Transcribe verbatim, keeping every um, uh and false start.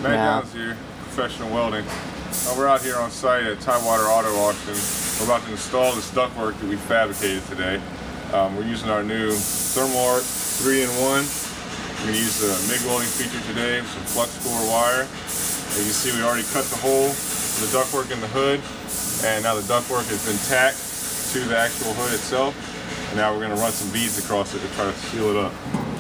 Matt here, professional welding. Uh, we're out here on site at Tidewater Auto Auction. We're about to install this ductwork that we fabricated today. Um, we're using our new Thermal Arc three in one. We're going to use the MIG-only feature today with some flux core wire. As you can see, we already cut the hole for the ductwork in the hood, and now the ductwork has been tacked to the actual hood itself. And now we're going to run some beads across it to try to seal it up.